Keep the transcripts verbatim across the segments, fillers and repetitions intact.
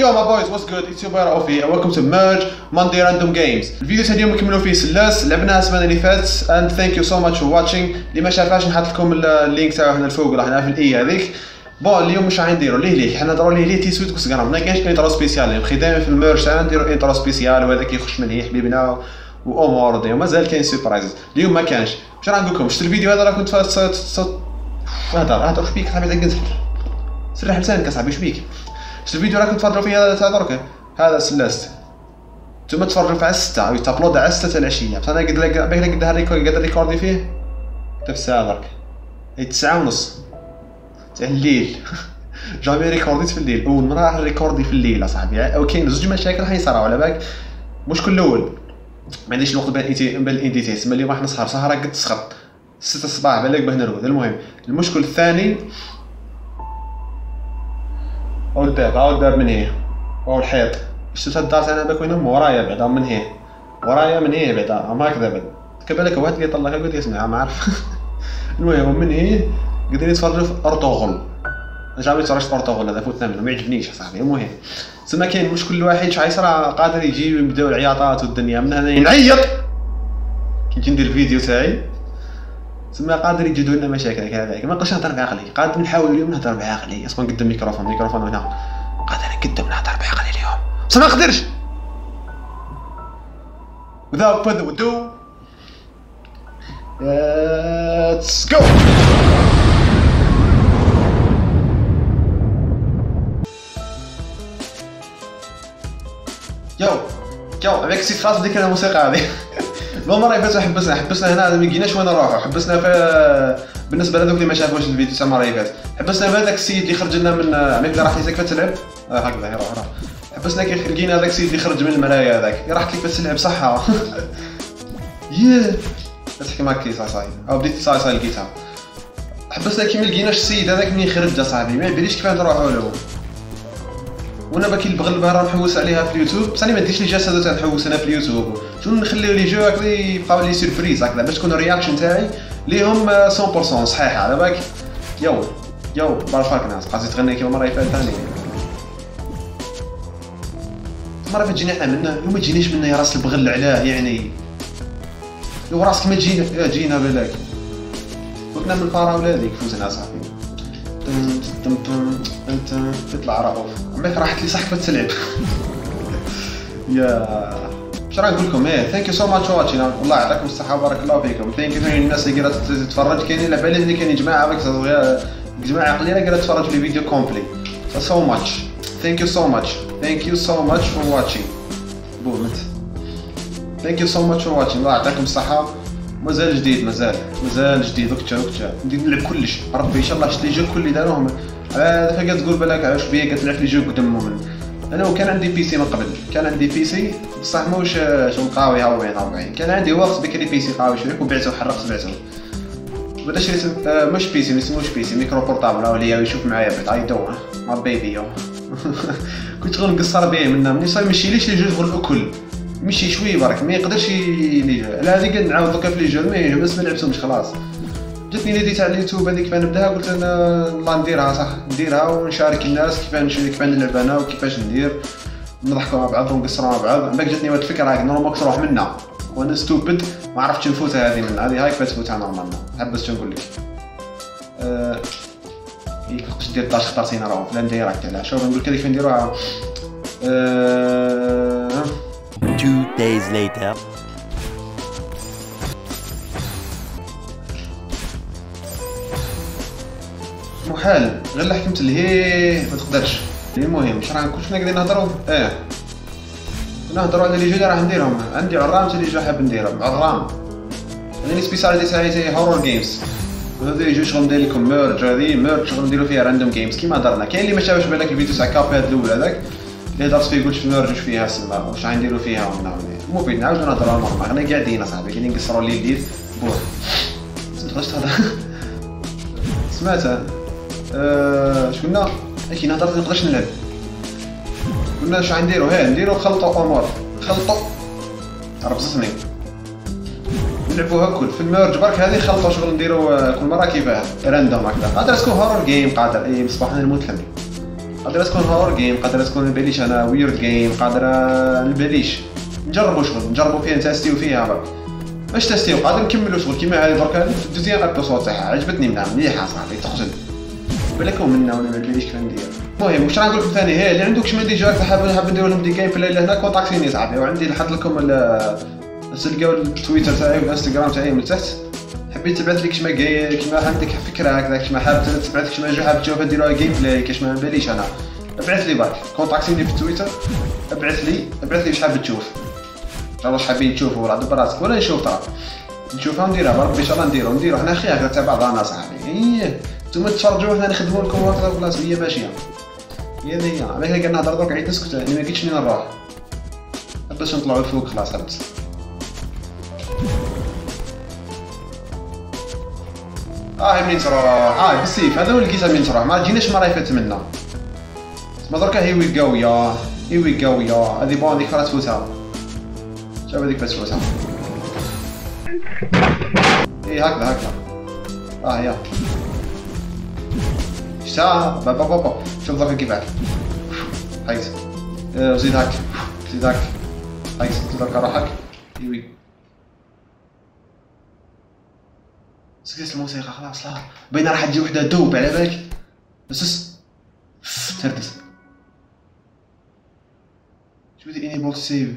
Yo my boys, what's good? It's your boy Raofi and welcome to Merge Monday Random Games. الفيديو تاع اليوم نكملوا فيه سلاس لعبناها السمانه اللي فاتت and thank you so much for watching. اللي ما شافهاش نحط لكم اللينك تاعو هنا الفوق راح نعرف الاي هذيك. بون اليوم واش راح نديروا ليه ليه حنا نهضروا ليه ليه تي سويت كوسكرام ما كاينش انترو سبيسيال نبقي دائما في الميرج تاعنا نديروا انترو سبيسيال وهذا كيخش من هي حبيبنا وامور دي ومازال كاين سيربرايز. اليوم ما كانش واش راح نقول لكم شفت الفيديو هذا راه كنت هذا هذا واش بيك صاحبي دقنت سرح لسانك اصاحبي واش بيك شفت الفيديو راكم تفرجوا فيه هذا تاع درك هذا سلاست نتوما تفرجوا فيه على ستة يتابلود على ستة تاع العشيه بصح انا قد لك باغي قد قد ريكوردي فيه حتى في الساعه درك هي تسعة ونص تاع الليل جامي ريكورديت في الليل اول مره راح ريكوردي في الليل اصاحبي او كاين زوج مشاكل راح يصراو على بالك. المشكل الاول ما عنديش الوقت بين الانديتي بين الانديتي تسمى اليوم راح نسهر سهره قد تسخط ستة الصباح بالك باه نرقد. المهم المشكل الثاني او الباب او الباب من هنا او الحيط شفت هاد الدار تاعنا باك وين من ورايا بعدا من هنا ورايا من هنا بعدا ما هكذا بعد كبالك واحد اللي طلع قلت يسمع ما عارف. المهم من هنا قدرنا نتفرجوا في ارطغرل جامي تفرجت ارطغرل هذا فوتنا منه ما يعجبنيش صاحبي. المهم تسمى كاين مشكل الواحد شحال يصرا قادر يجي ويبداو العياطات والدنيا من هنا نعيط كي نجي ندير الفيديو تاعي تسمى قادر يجدوا لنا مشاكل هكذاك ما نقدرش نهضر بعقلي قادر نحاول اليوم نهضر بعقلي اصلا قدام الميكروفون الميكروفون هنا قادر قدام نهضر بعقلي اليوم بصح ما نقدرش. without further ado let's go. يو يو avec سي خاص ديك الموسيقى هذه المره اللي فاتت حبسنا حبسنا هنا ما لقيناش وين نروحوا حبسنا في بالنسبه لهذوك اللي ما شافوش الفيديو تاع المره اللي فاتت حبسنا في هذاك السيد اللي خرج لنا من عميك اللي راح يسكت تلعب اه هكذا يروح روح حبسنا كي لقينا هذاك السيد اللي خرج من المرايا هذاك راح كيف تلعب صحه ياه تحكي معك كي صاي صاي او بديت صاي صاي لقيتها حبسنا كي ما لقيناش السيد هذاك منين خرج صاحبي ما يبانيش كيف نروحوا له وانا باكي نبغي البهره نحوس عليها في اليوتيوب بصح انا ما نديرش لي جلسه تاع نحوس انا في اليوتيوب شنو نخليو لي جو هكذا يبقاو لي سيربريز هكذا باش تكون الرياكشن تاعي ليهم مية بالمية صحيحه على بالك. يو يو بارفاك ناس قاعد تغني كيما المره اللي فاتت ثاني المره اللي تجيني احنا منه وما تجينيش منه يا راس البغل علاه يعني لو راسك ما تجينا جينا بالك كنا من الفراوله هذيك فوزنا صاحبي انت تطلع رؤوف عمرك راحت لي صحفه تلعب يا واش راه نقول لكم ايه ثانك يو سو ماتش واتشين والله يعطيكم الصحه وبارك الله فيكم ثانك يو الناس اللي قاعده تتفرج كاينين على بالي اللي كاين جماعه باك جماعه قليله قاعده تتفرج في فيديو كومبلي سو ماتش ثانك يو سو ماتش ثانك يو سو ماتش فور واتشين بومت ثانك يو سو ماتش فور واتشين الله يعطيكم الصحه مازال جديد مازال مازال جديد وكتا وكتا ندير نلعب كلش ربي ان شاء الله شفت لي جو كل اللي داروهم هذا فقط تقول بالك علاش بيا كتلعب لي جو قدامهم. انا وكان عندي بيسي من قبل كان عندي بيسي بصح موش شغل قاوي أربعين أربعين كان عندي وقت بكري بيسي قاوي شويه وبعته وحرقت بعته بدا شريت مش بيسي ما يسموش بيسي ميكرو بورطابل هو اللي يشوف معايا بعد عيطوا ما بيبي يو كنت شغل نقصر به منه ملي صاي ماشيليش لي جو شغل اكل مشي شويه برك ما يقدرش لي جو على هذيك نعاود دوكا في لي جو ما بس ما لعبتهمش خلاص. جاتني ليدي تاع اليوتيوب هذيك كيفاش نبداها قلت انا الله نديرها صح نديرها ونشارك الناس كيفاش كيفاش نلعب انا وكيفاش ندير نضحكوا مع بعض ونقصروا مع بعض. باك جاتني واحد الفكره هاك نورمال تروح منها وانا ستوبد ما عرفتش نفوتها هذه من هذه هاي كيفاش تفوتها نورمال حبست نقول لك أه... كيفاش دير طاش اختارتينا راه فلان دايره تاعها شوف نقول لك كيفاش نديروها أه... Two days later. محال غير اللي حكمت لهيه ما تقدرش. المهم واش راه كلشي قاعدين نهضروا اه نهضروا على لي جو اللي راح نديرهم عندي عرام تاع لي جو حاب نديرهم عرام انا سبيسياليتي تاعي هي هورور جيمز وهذا لي جو شغل ندير لكم ميرج هذه ميرج شغل نديروا فيها راندوم جيمز كيما هضرنا. كاين اللي ما شافش بالك الفيديو تاع كابي هذا الاول هذاك اللي هضرت فيه قلت في ميرج واش فيها سما واش غنديروا فيها المفيد نعاودو نهضروا نورمال حنا قاعدين اصاحبي كاينين نقصروا الليل الليل بوه تقدرش تهضر سمعتها ااا اش قلنا كي نهضر ما نقدرش نلعب قلنا اش غنديروا ها نديروا خلطوا امور خلطوا ربصتني نلعبوها كل في الميرج برك هذه خلطوا شغل نديروا كل مره كيفاه راندوم هكذا قادر تكون هورور جيم قادر اي مصباح نموت لهم قادرة تكون هور جيم، قادرة تكون نباليش انا ويرد جيم، قادرة نباليش نجربو شغل نجربو فيها نتاستيو فيها برك باش تاستيو قادر نكملو شغل كيما هذه دركا الدوزيام ابيسود تاعها عجبتني منها مليحة صاحبي تقتل بالكم منا وانا مباليش كيف ندير. المهم واش راه نقول لكم ثاني هي اللي عندو كش من دي جوك حاب حاب ندير لهم دي جيم بلاي لهنا كونتاكتيني صاحبي وعندي نحط لكم تلقاو التويتر تاعي والانستغرام تاعي من تحت حبيت تبعث لي كيما جاي كيما عندك فكره هكذا كيما حاب تبعث كيما جو حاب تشوف نديروها جيم بلاي كاش ما باليش انا ابعث لي برك كونتاكتيني في تويتر ابعث لي ابعث لي واش حاب تشوف واش حابين تشوفوا ولا دبر راسك ولا نشوف ترى نشوفها نديرها برك ان شاء الله نديرو نديرو حنا خير هكذا تاع بعضنا صاحبي ايه نتوما تفرجوا حنا نخدموا لكم وقت بلاصه هي ماشيه هي هي علاه قاعد نهضر درك عيط نسكت انا ما لقيتش منين نروح باش نطلعوا الفوق خلاص هبط اه منين تروح اه بالسيف هذا هو اللي لقيتها منين تروح ما جيناش المره اللي فاتت منا تما دركا هي وي جو يا هي وي جو يا هذه بون ديك راه تفوتها شوف هذيك باش تفوتها ايه هكذا هكذا اه يا شتا بابا بابا شوف دركا كيفاش هايت زيد هاك زيد هاك هايت زيد دركا روحك وي سكت الموسيقى خلاص لا باينه راح تجي وحده دوب على بالك بس تردس شو بدي انيبل سيف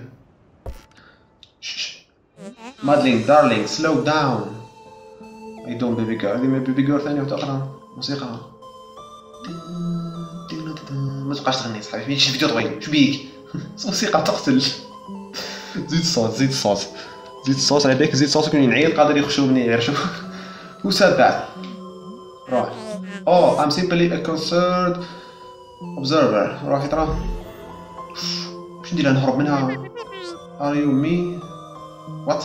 مادلين دارلينغ سلو داون اي دون بيبي جيرل هذه بيبي جيرل ثانيه وتقرا موسيقى ما تبقاش تغني صاحبي فين شي فيديو طويل شو بيك موسيقى تقتل زيد الصوت زيد الصوت زيد الصوت على بالك زيد الصوت كون ينعيل قادر يخشوا مني يعرشوا Who said that? Right. Oh, I'm simply a concerned observer. راح ترى. واش ندير نهرب منها؟ Are you me? What?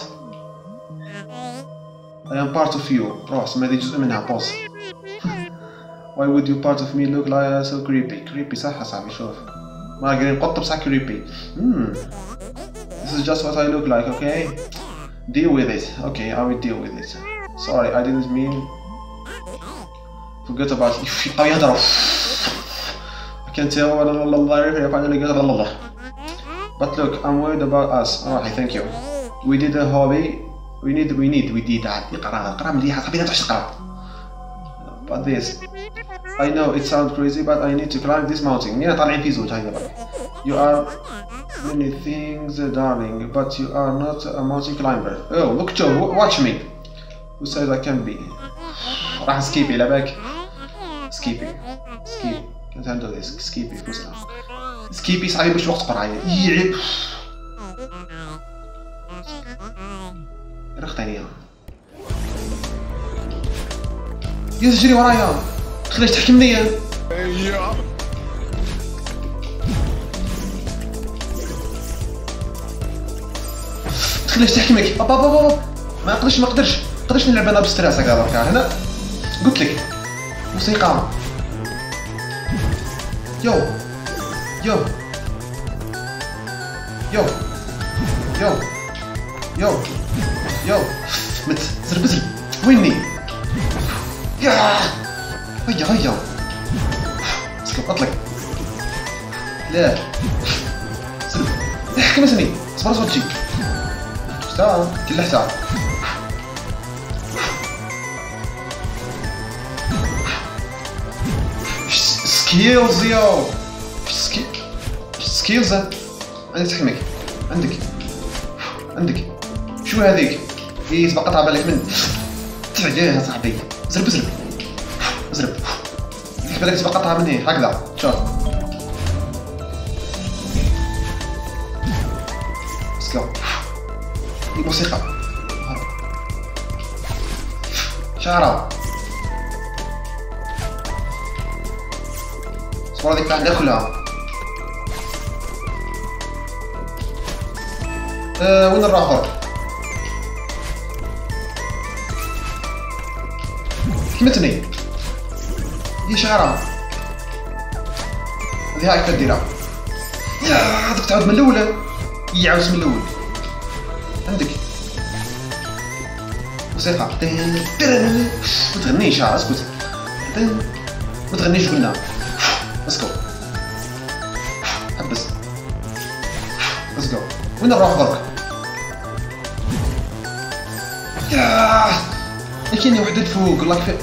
I am part of you. روح سما هذه جزء منها بوس. Why would you part of me look like so creepy? Creepy صح صاحبي شوف. ما قاعدين نقط بصح creepy. Hmm. This is just what I look like, okay? Deal with it. Okay, I will deal with it. Sorry, I didn't mean. Forget about it. يبقاو يهضروا. I can tell ولا لا الله يعرف يبقى أنا قاعد الله. But look, I'm worried about us. روحي thank you. We did a hobby. We need, we need, we did that. اقرا اقرا مليحة صاحبي لا تعش تقرا. But this. I know it sounds crazy, but I need to climb this mountain. مين طالعين في زوج هيا برك. You are many things, darling, but you are not a mountain climber. Oh, look Joe, watch me. Who said I can be? راح سكيبي على بالك سكيبي سكيب can't handle this سكيبي فوزنا سكيبي صاحبي باش وقت قرعه يعيب رخ ثانيه يا تجري ورايا خليش تحكمني خليش تحكمك بابا بابا ما نقدرش ما نقدرش نقدرش نلعب انا بستريس هكا دركا هنا قلت لك موسيقى يو يو يو يو يو يو مت زرب زرب ويني يا هيا هيا اسكت اطلق لا زرب احكي مسني صبر صوت تجي شتا كل حتى سكيلز يو سكي سكيلز عندك تحميك عندك عندك شو هذيك هي سبق قطع بالك من تعجيها صاحبي زرب زرب زرب ديك بالك سبق قطع من هنا هكذا شوف سكو هي موسيقى شعره الصورة ديك تاع ناكلها أه وين نروح برك كلمتني هي شعرة هذه هاك تديرها يا هذاك تعاود من الأول هي عاوز من الأول عندك موسيقى ما تغنيش ها اسكت ما تغنيش قلنا اسكت وين نروح درك؟ ياه كاينه وحده فوق والله كفايه.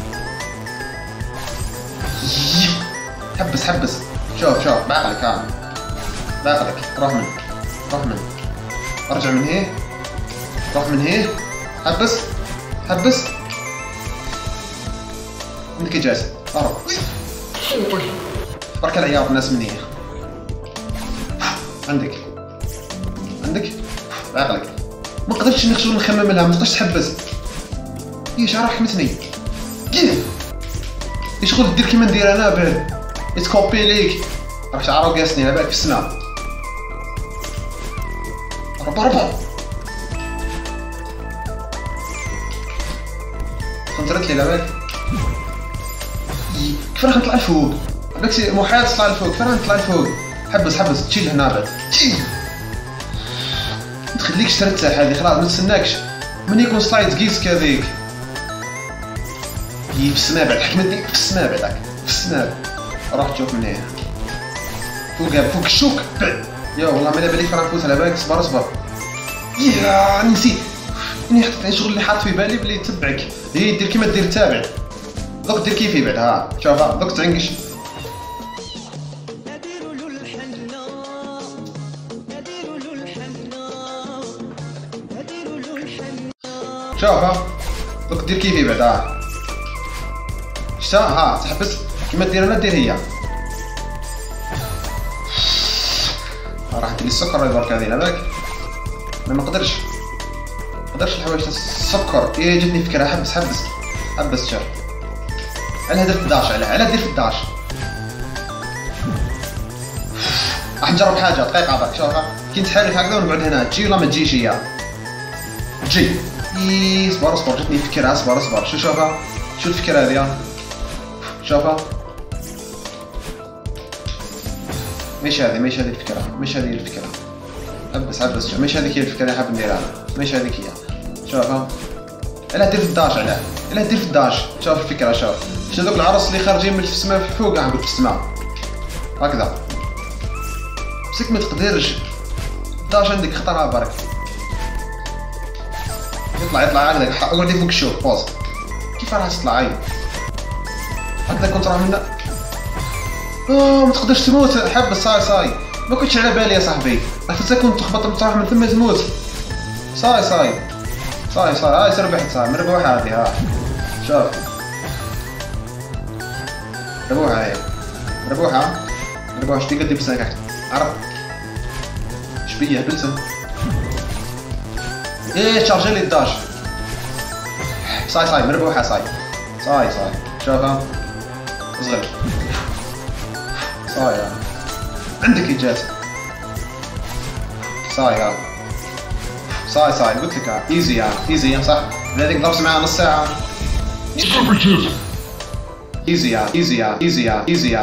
حبس حبس شوف شوف بعقلك ها بعقلك روح من روح من ارجع من هي روح من هي حبس حبس عندك اجازه اهرب برك العياط الناس من هي عندك عندك بعقلك ما قدرتش نخشو نخمم لها ما تقدرش تحبس هي شعرها حمتني ايش شغل دير كيما ندير انا باه يتكوبي ليك راك شعرو قاسني على بالك في السماء ربا ربا خنطرت لي على بالك كيف راح نطلع لفوق بالك محال تطلع لفوق كيف راح نطلع لفوق حبس حبس تشيل هنا بعد ما تخليكش ترتاح هذه خلاص ما تسناكش من يكون سلايد كيس كذيك في السماء بعد حكمتني في السماء بعدك في السماء روح تشوف من هنا فوق فوق الشوك بعد يا والله ما على بالي راه نفوت على بالك اصبر اصبر يا نسيت اني حطيت شغل اللي حاط في بالي بلي يتبعك هي دير كيما دير تابع دوك دير كيفي بعد ها شوف دوك تعنقش شوف ها دوك دير كيفي بعد ها شتا ها تحبس كيما دير انا دير هي راح ندير السكر برك هذه على بالك انا ما نقدرش ما نقدرش الحوايج تاع السكر ايه جاتني فكره حبس حبس حبس شوف علاه درت احداش علاه علاه دير في احداش راح نجرب حاجه دقيقه برك شوف كي نتحرك هكذا ونقعد هنا تجي ولا ما تجيش هي تجي ايه اصبر اصبر جاتني فكره اصبر اصبر شوف شوفها شوف الفكره هذه شوفها مش هذه مش هذه الفكرة مش هذه الفكرة حبس حبس شوف مش هذيك هي الفكرة اللي حاب نديرها مش هذيك هي شوفها علاه دير في الداش علاه علاه دير في الداش شوف الفكرة شوف شوف هذوك العرس اللي خارجين من السماء في فوق راح نقول في السماء هكذا بسك ما تقدرش الداش عندك خطرها برك يطلع يطلع هكذا اقعدي فوق الشوك بوز كيف راح تطلع عين هكذا كنت راه منا اوه ما تقدرش تموت حبس صاي صاي ما كنتش على بالي يا صاحبي عرفت كنت تخبط تروح من ثم تموت صاي صاي صاي صاي هاي ربحت صاي مربوحة هذه ها شوف ربوحة هاي ربوحة ربوحة شتي قدي بساكك عرف شبيه بلسن ايه شارجي لي الداش صاي صاي مربوحة صاي صاي صاي شوفها صغير صاي عندك إجازة صاي صاي صاي قلت لك ايزي ايزي صح هذيك ضربت معاه نص ساعة ايزي ايزي ايزي ايزي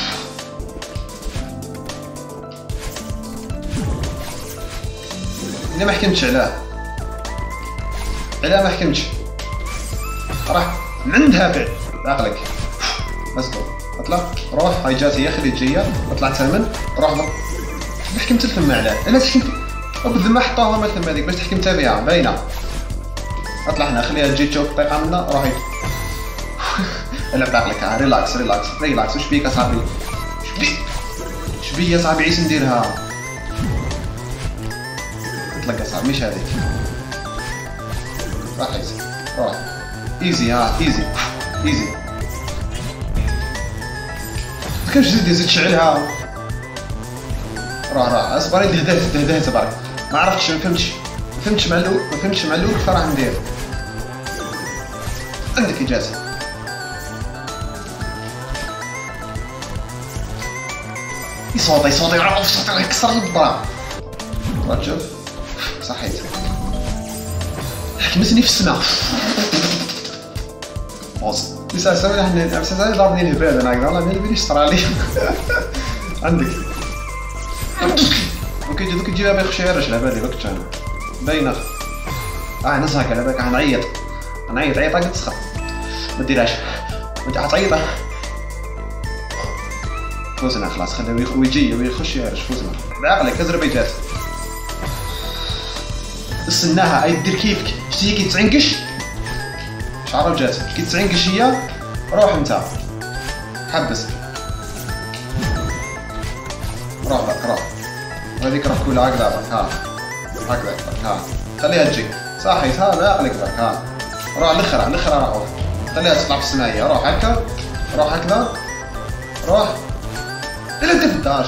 انا ما حكمتش علاه علاه ما حكمتش راح من عندها بعد بعقلك بس اطلع روح هاي جات هي خلي تجيها اطلع ثمن روح ضرب ما حكمت الثم علاه انا تحكمت وبالذمه حطوها ما الثم هذيك باش تحكمت بها باينه اطلع هنا خليها تجي تشوف دقيقه منا روحي العب بعقلك ريلاكس ريلاكس ريلاكس واش بيك اصاحبي واش بيك واش بيا صاحبي عيس نديرها اطلق اصاحبي مش هذيك راح ايزي روح ايزي ها ايزي ايزي كيفاش زيد زيد تشعلها روح روح اصبر يدي هداه هداه تبارك ما عرفتش ما فهمتش ما فهمتش معلوك ما فهمتش معلوك فراح ندير عندك اجازه يصوت يصوت يعرف صوت يكسر البرا راك تشوف صحيت حكمتني في السماء بوز لسا سوي احنا اساسا ضربني الهبال انا والله ما نبيش صرا لي عندك اوكي دوك تجيبها بيخ شيرش على بالي وقت كان باينه اه نزهق على بالك غنعيط غنعيط عيطه قد تسخر ما ديرهاش ما تعيطها فوزنا خلاص خليه ويجي ويخش يعرش فوزنا بعقلك ازرب جات استناها اي دير كيفك شتي كي تعنقش شعره جات كي تعنقش هي روح انت حبس روح لك روح وهذيك راح كلها هكذا برك ها هكذا برك ها خليها تجي صحيت ها لا عليك برك ها روح على الاخر على الاخر روح خليها تطلع في السماء هي روح هكا روح هكذا روح الا انت بداش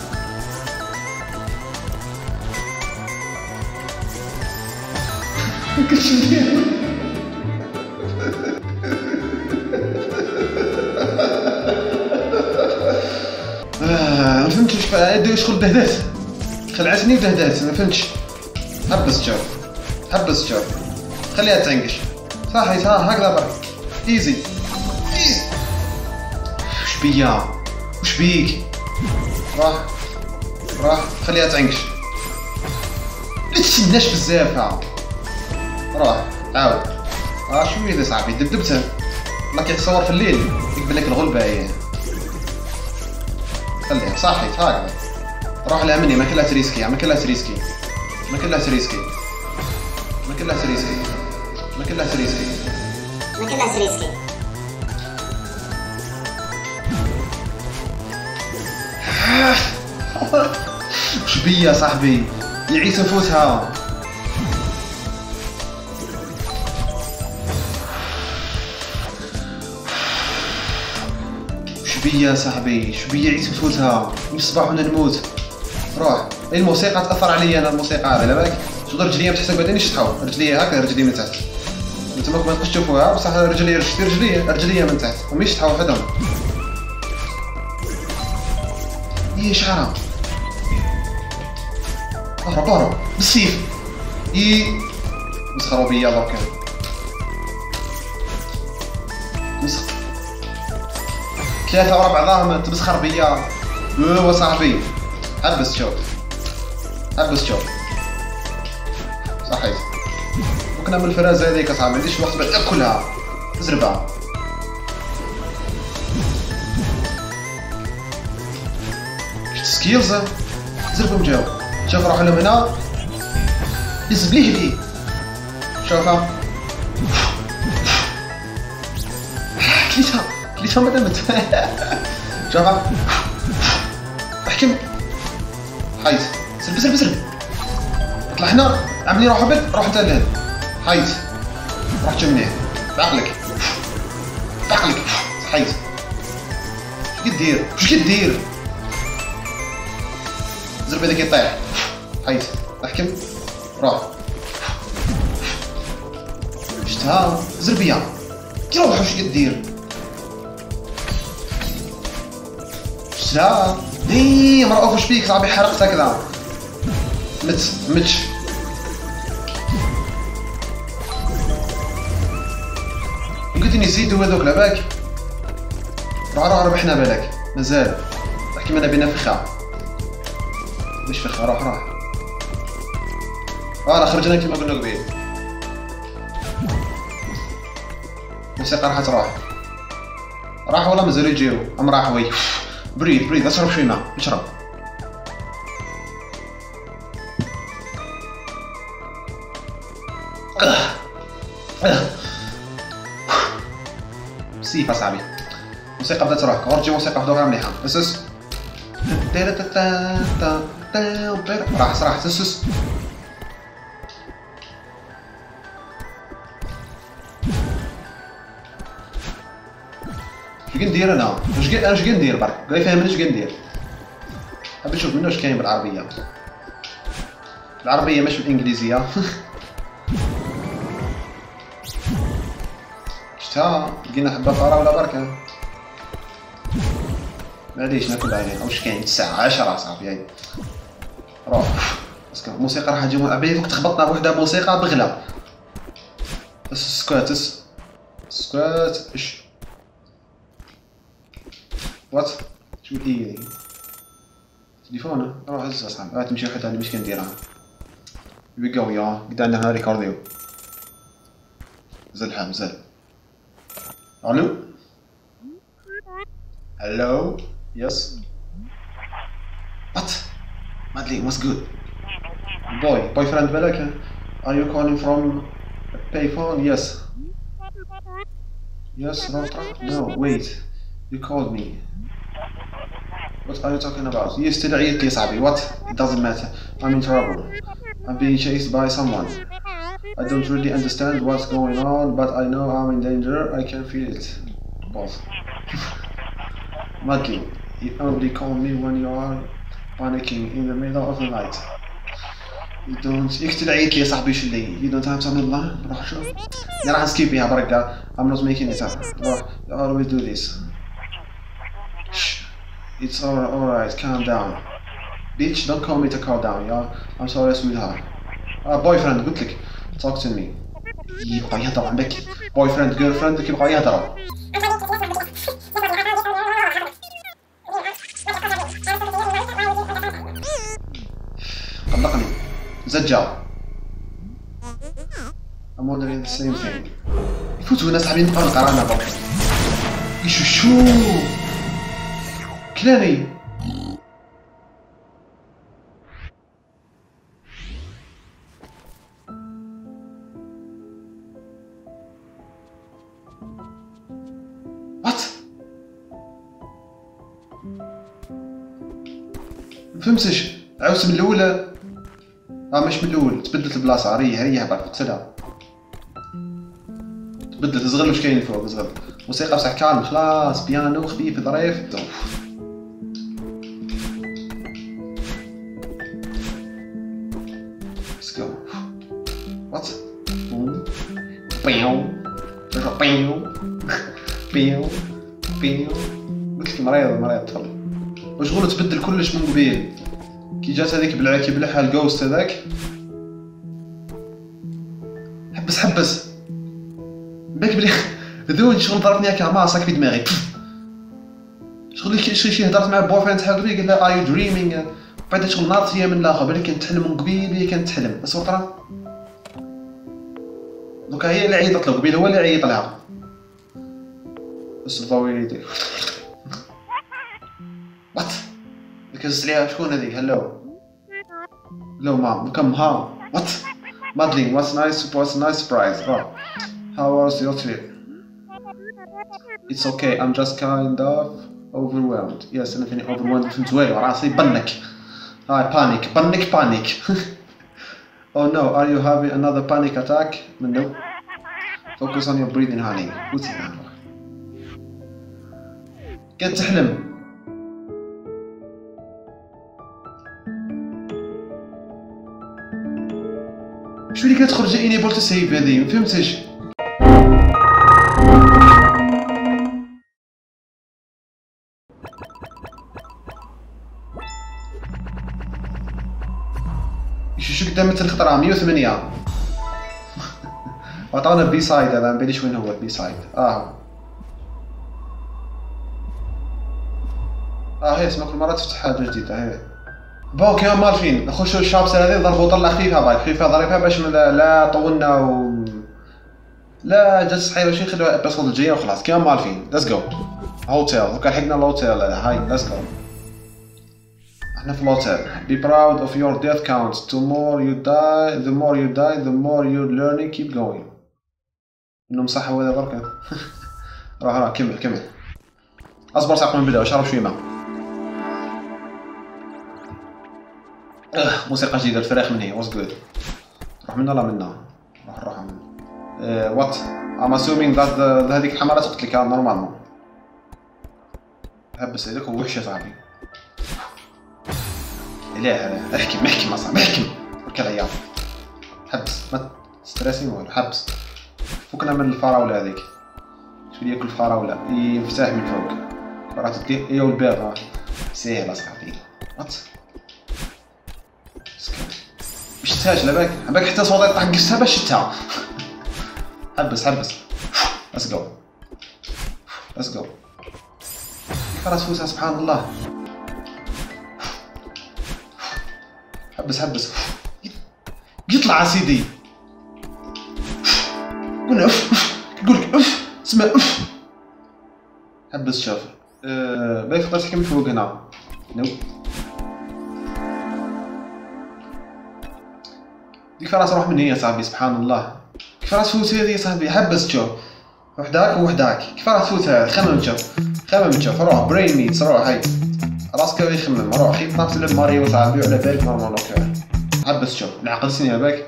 ما فهمتش واش شغل دهدات خلعتني ودهدات ما فهمتش حبس جو حبس جو خليها تعنقش صحيت ها هكذا برك ايزي ايزي وش بيا وش بيك راح راح خليها تعنقش لا تستناش بزاف ها روح عاود ها شويه صاحبي دبدبتها ما كيتصور في الليل يقبل لك الغلبه هي خليها صحيت هكذا روح لها مني ما كلها تريسكي ما كلها تريسكي ما كلها تريسكي ما كلها تريسكي ما كلها تريسكي ما كلها تريسكي وش بيا صاحبي يعيس نفوسها شبيه صاحبي شبيه عيت نفوتها نصبح ولا نموت روح اي الموسيقى تاثر عليا انا الموسيقى على بالك تقدر رجليا من تحت بعدين يشطحوا رجليا هكا رجلي من تحت نتوما ما تقدروش تشوفوها بصح رجليا شتي رجليا رجليا من تحت هم يشطحوا وحدهم ايه شعرها اهرب اهرب بالسيف ايه مسخروا بيا دركا مسخ ثلاثة ورا بعضهم تمسخر بيا ايوا صاحبي حبس شوف حبس شوف صحيت وكنا من الفرازة هذيك اصاحبي ما عنديش الوقت باش اكلها تزربها شفت سكيلز زربهم جاو شوف روحوا لهم هنا يزب ليه ليه شوفها كليتها كليتها ما دامت شوفها احكم حيت سرب سرب سرب اطلع هنا عملي روح بد روح انت لهنا حيت روح جمنيه بعقلك بعقلك حيت اش كدير اش كدير زرب هذاك يطيح حيت احكم روح شفتها زربيه كي روح واش كدير شفتها ايه مرأوف واش بيك صاحبي حرقت هكذا مت متش قلت اني زيدو هذوك لاباك روح روح ربحنا بالك مازال احكي انا بينا فخا باش فخا روح روح فوالا خرجنا كيما قلنا قبيل الموسيقى راح تروح راح ولا مازالو يجيو ام راح وي بريد بريد اشرب شوي ماء اشرب سيف اصاحبي الموسيقى بدات تروح غرجي موسيقى في دوغا مليحه اسس راح راح اسس اش كندير انا اش انا اش كندير برك قال يفهمني اش كندير حاب نشوف منه اش كاين بالعربيه العربيه ماشي بالانجليزيه شتا لقينا حبه فراوله بركه معليش ناكل عليها واش كاين الساعه عشرة صافي هاي روح باسكو الموسيقى راح تجي عبالي فوق تخبطنا بوحده موسيقى بغلا سكواتس سكوات اش وات شو هي تليفونه روح هز اصاحبي راه تمشي وحده اللي باش كنديرها وي جو يا قد عندنا هنا ريكورديو مازال الحال مازال الو hello yes what مادلي what's good boy boyfriend بالك Are you calling from a payphone? Yes. Yes, Rotra? No, wait. You called me. What are you talking about? You still عيطت لي صاحبي. What? It doesn't matter. I'm in trouble. I'm being chased by someone. I don't really understand what's going on, but I know I'm in danger. I can feel it. Boss. Madly, you only call me when you are panicking in the middle of the night. You don't. يقتل عيط لي صاحبي شلي. You don't have some line. روح شوف. أنا راح نسكيبيها بركة. I'm not making it up. روح. You always do this. Shh. It's all alright. Calm down. Bitch, don't call me to calm down, yeah. I'm sorry, sweetheart. Ah, boyfriend, قلت لك. Talk to me. يبغى يهضر عم بكي. Boyfriend, girlfriend, كيبغاو يهضروا. قلقني. زجاج. I'm wondering the same thing. يفوتوا ناس حابين نقلق رانا برك. يشو شو. كلاني. مفهمتش. عاوز من الاول. اه مش من الاول، تبدلت البلاصه. ريح ريح برك قتلها. تبدلت. صغر واش كاين فوق. صغر موسيقى بصح كالم. خلاص بيانو خفيف ظريف. Let's go. What? بيو بيو بيو بيو. قلت لك مريض مريض تفضل. وشغل تبدل كلش من قبيل. كي جات هذيك بلع كي بلعها الجوست هذاك. حبس حبس. بالك بلي ذول شغل ضربني هكا ماسك في دماغي. شغل شي شي هضرت مع بويفريند تاع قبيل قال لها اي دريمينغ. بعد شغل ناضت فيا من الاخر. بالك كانت تحلم من قبيل. هي كانت تحلم بس وطرا. دوكا هي اللي عيطت له قبيل. هو اللي عيط لها. بس ضوي يديك. وات كزت ليها. شكون هذيك؟ هلو هلو مام. كم ها وات مادلين. واتس نايس واتس نايس سبرايز. How was your trip? It's okay. I'm just kind of overwhelmed. Yes, أنا فيني overwhelmed. فهمت والو. راسي بنك. هاي panic panic panic. Oh no, are you having another panic attack? No. Focus on your breathing, honey. What's that? كانت تحلم. شو اللي كتخرج انيبل تو سيف هذه؟ مفهمتش. شو شو قدام مثل الخطرة مية وثمانية. عطاونا بي سايد. هذا مباليش وين هو البي سايد. اه اه هي اسمها كل مرة تفتح حاجة جديدة. هي بون كيما مالفين نخشو الشابس هذه. ضربو طلة خفيفة باك خفيفة ظريفة باش لا طولنا و لا جات صحيحة. واش نخلوها الابيسود الجاية وخلاص كيما مالفين. ليتس جو. هوتيل. دوكا لحقنا الهوتيل. هاي ليتس جو. احنا في الهوتيل. Be proud of your death count. The more you die, the more you die, the more you're learning. Keep going. انه مصح هو هذا برك. روح روح كمل كمل. اصبر ساعة قبل نبداو. شرب شوية ماء. موسيقى جديدة. الفراخ من هي. واز جود. روح منا لا منا. روح روح منا. وات I'm assuming that هذيك الحمارة تقتلك نورمالمون. هبس هذاك هو وحشة صاحبي. لا لا احكي احكي ما صاحبي احكي. برك العياط. حبس ما ستريسي والو. حبس. فكنا من الفراولة هذيك. شو ياكل الفراولة ينفتح من فوق. راه تدي هي والباب. ساهلة صاحبي. وات مش تهاش لباك عباك حتى صوتي يطيح قصها باش شتها. حبس حبس. ليتس جو ليتس جو. راس فوسها سبحان الله. حبس حبس. يطلع سيدي. قلنا اف يقول لك اف. اسمع اف. حبس شوف. أه... باغي تقدر تحكي من فوق هنا. نو كيف راس روح من هي صاحبي سبحان الله. كيف راس تفوت هذه صاحبي حبس تشوف وحداك ووحداك كيف راس تفوت هذا خمم تشوف خمم تشوف روح برين ميتس روح هاي راسك يخمم روح خيط نفس اللي ماريو صاحبي وعلى بالك نورمال اوكي حبس تشوف العقل سنين باك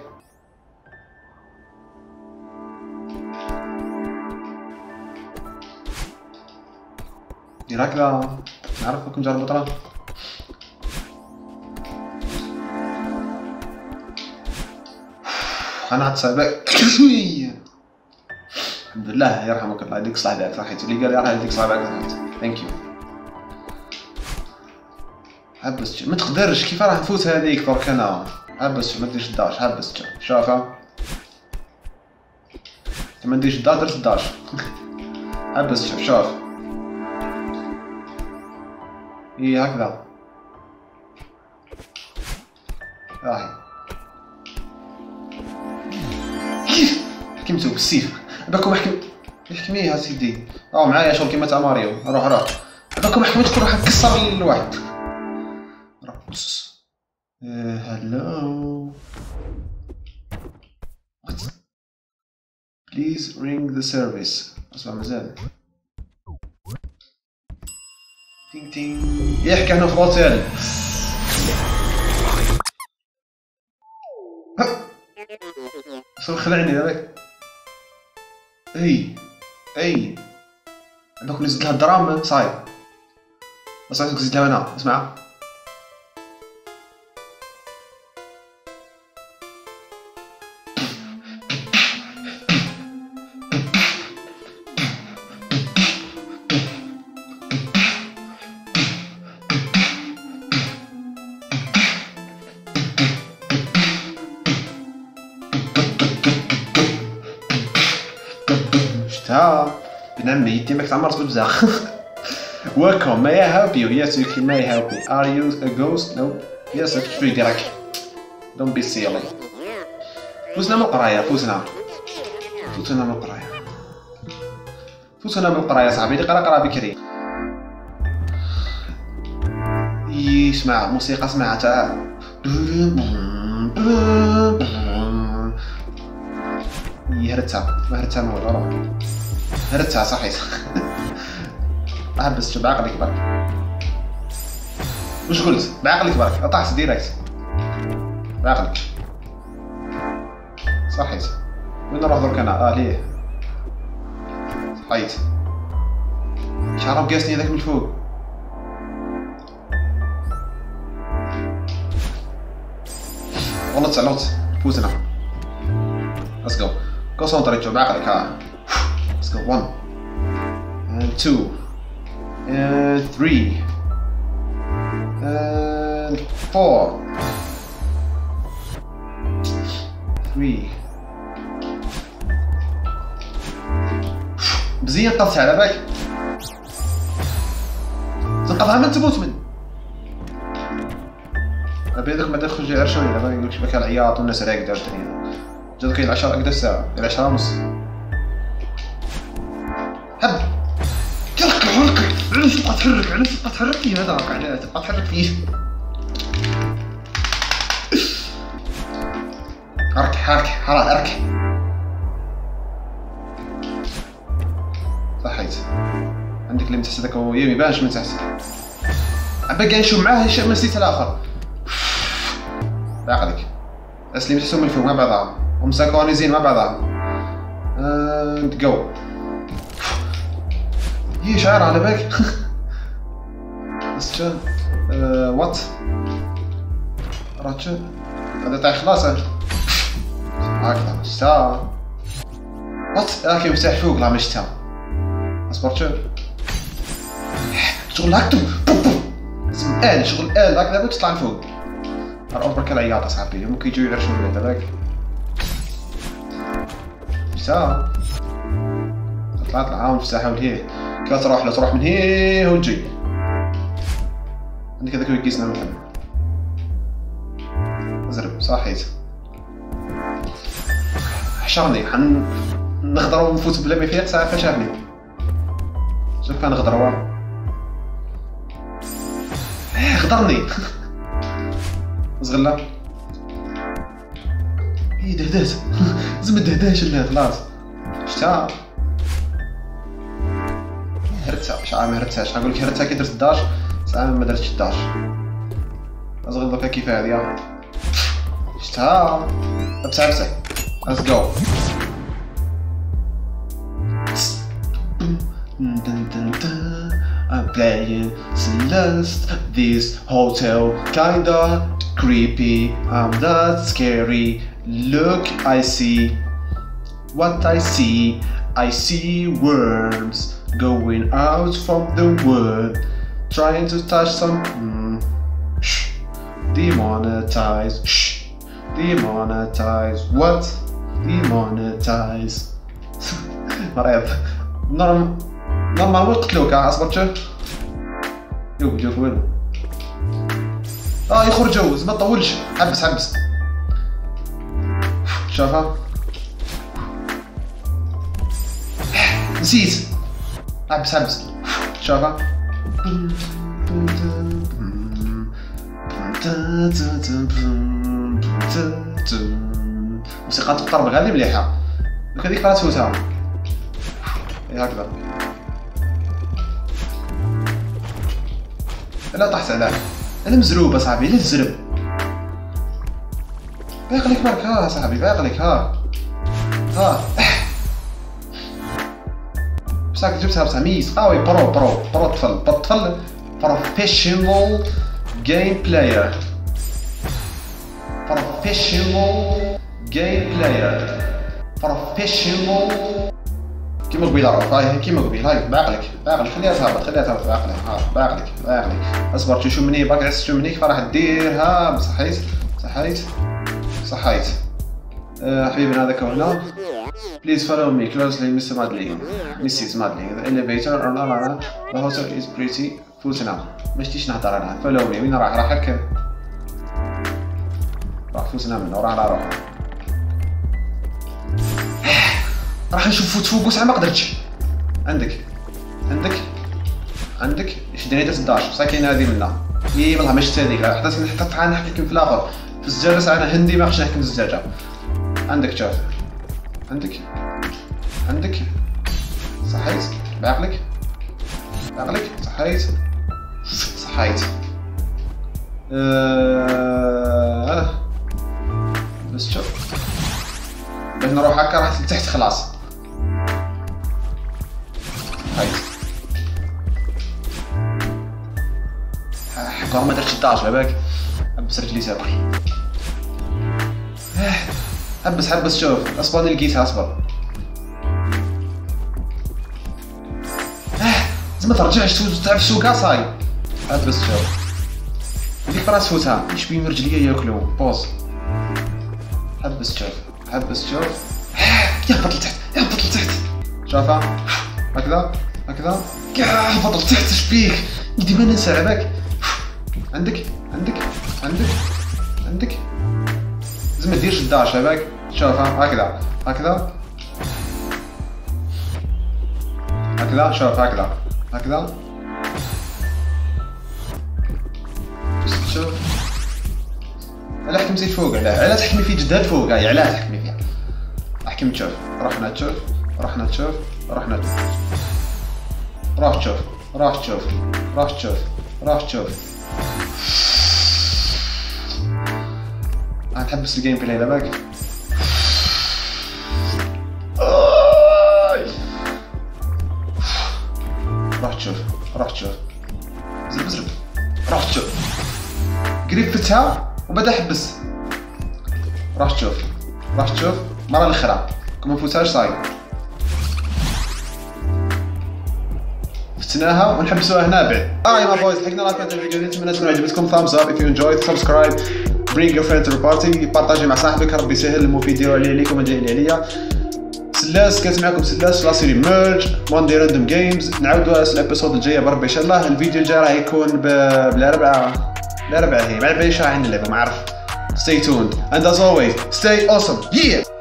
دير هكذا نعرف كون جرب ترى انا عاد صاحبك الحمد لله يرحمك الله يديك صاحبك صحيت اللي قال يرحم يديك صاحبك صحيت ثانك يو حبس ما تقدرش كيف راح نفوت هذيك درك انا حبس ما ديرش الداش حبس شوفها ما نديرش الداش درت الداش حبس شوف شوف اي هكذا راهي حكمتو بالسيف باكو محكم احكميه يا سيدي راهو معايا شغل كيما تاع ماريو روح روح باكو محكمتك روح تكسر الواحد روح هلو وات بليز رينج ذا سيرفيس اسمع مازال تين تين يحكي عنه في اوتيل شو خلعني هذاك اي اي عندك نزيد لها الدراهم صايب بس عايزك تزيد لها هنا اسمع ابن عمي يتيمك تعمرت بالبزاخ. Welcome, may I help you? Yes, you can may help me. Are you a ghost? No. Yes, it's free direct. Don't be silly. فوزنا من القراية فوزنا. فوزنا من القراية. فوزنا من القراية صاحبي اللي قرا قرا بكري. يسمع موسيقى اسمعها تاع هرتها ما هرتها ما ولا هرتها صحيح. احبس بعقلك برك وش قلت بعقلك برك قطعت ديريكت بعقلك صحيت وين نروح درك انا اه ليه صحيت شعره قاسني هذاك من فوق والله تسلوت فوتنا let's go concentrate بعقلك ها let's go one and two and three and four three مزيان قضتها على بالك تنقضها من تموت من بيدك ما تخرج غير شويه دابا يقولك شبكه العياط والناس راقده والدنيا جاتك العشرة هكذا الساعه العشرة ونص هب ترك عنقك علاش تبقى تحرك علاش تبقى تحرك فيه هذاك علاش تبقى تحرك فيه ارك حرك حرك ارك صحيت عندك اللي من تحت هذاك هو يمي باش من تحت عباك نشوف معاه شيء نسيت الاخر بعقلك اسلم تحسهم من فوق مع بعضها ومساكونيزين مع بعضها اند جو هي شعر على بالك بس شو وات راتشو هذا تاع خلاص هكذا شتا وات راكي مفتاح فوق لا مش تا اصبر شو شغل هكتو لازم ال شغل ال هكذا تطلع لفوق راه برك العياط اصاحبي ممكن يجيو يعرشوا من هذاك شتا طلع طلع عاود مفتاح من هي كي تروح لا تروح من هي وتجي عندك هذاك يقيسنا مثلا ازرب صحيت حشرني حن نخضروا ونفوت بلا ما يفيق ساعه فشافني شوف كان نخضروا خضرني زغله هي دهدات زعما دهداش اللي خلاص شتا هرتها شحال ما هرتهاش نقول لك هرتها كي درت الداش ساعه ما درتش الداش اصغر دوكا كيف هاديه شتا بصح بصح let's go I'm playing Celeste. This hotel kinda creepy. I'm not scary. Look, I see what I see. I see worms going out from the wood, trying to touch some. Mm. Shh. Demonetize. Shh. Demonetize. What? Demonetize. مريض. نورم. نورمال وين قتلوك اصبر شوف يوك جوك وين اه يخرجوا ما تطولش حبس حبس شوفها نسيت حبس حبس شوفها موسيقى الطرب هذه مليحه وكذلك راه تفوتها هكذا لا طحت عليه انا مزروب اصاحبي لا تزرب باقي لك مارك ها صاحبي باقي لك ها ها بصح جبتها بصح ميز قوي برو برو برو طفل برو طفل بروفيشنال جيم بلاير بروفيشنال جيم بلاير بروفيشنال كيما قبيله راه هاي كيما قبيل هاي بعقلك بعقلك خليها تهبط خليها تهبط بعقلك ها بعقلك بعقلك اصبر تشوف مني باك عس تشوف منيك فراح ديرها صحيت صحيت صحيت أه حبيبنا هذاك هنا بليز فولو مي كلوزلي مستر مادلين ميسيس مادلين ذا اليفيتور اور لا لا ذا هوتيل از بريتي فوتنا ما شتيش نهضر انا فولو مي وين راح راح هكا راح فوتنا منه راح على روحه راح نشوف فوت فوق وسع ما قدرتش عندك عندك عندك شدني درت الداش بصح كاين هذه منا اي والله ما شفت هذيك حتى حتى تعال نحكم في الاخر في الزجاجه ساعه انا هندي ما خصنيش نحكم في الزجاجه عندك شوف عندك عندك صحيت بعقلك بعقلك صحيت صحيت أه... بس شوف باش نروح هكا راح لتحت خلاص هاي حكا ما درتش الداش بالك حبس رجلي تاكل حبس حبس شوف اصبر لقيتها اصبر زعما ترجعش تعرف السوق صاي هات بس شوف ديك راس فوتها اش بين رجليا ياكلوا بوز حبس شوف حبس شوف يهبط لتحت يهبط لتحت شوفها هكذا هكذا كاع هبط لتحت اش بيك ديما ننسى عباك عندك عندك عندك عندك زعما ديرش الداش عباك شوفها هكذا هكذا هكذا شوف هكذا هكذا شوف علاه حكم زيد فوق علاه علاه تحكمي في جداد فوق هاي علاه تحكمي فيها احكم تشوف رحنا تشوف رحنا تشوف رحنا تشوف راح تشوف راح تشوف راح تشوف راح تشوف غنحبس الجيم بلاي داباك راح تشوف راح تشوف زرب زرب راح تشوف قريب فتها وبدا حبس راح تشوف راح تشوف مرة الاخرى كون مفوتهاش صاي فتناها ونحبسوها هنا بعد. هاي ما بويز حقنا راك هذا الفيديو نتمنى تكون عجبتكم thumbs up if you enjoyed subscribe bring your friend to the party بارطاجي مع صاحبك ربي يسهل المفيد يديروا عليه عليكم وديروا عليا. سلاس كانت معكم سلاس لا سيري ميرج وان دي راندوم جيمز. نعاودوا على الابيسود الجايه بربي ان شاء الله. الفيديو الجاي راه يكون بالاربعاء بالاربعاء هي ما عرفتش راه نلعبوا ما عرف. stay tuned and as always stay awesome yeah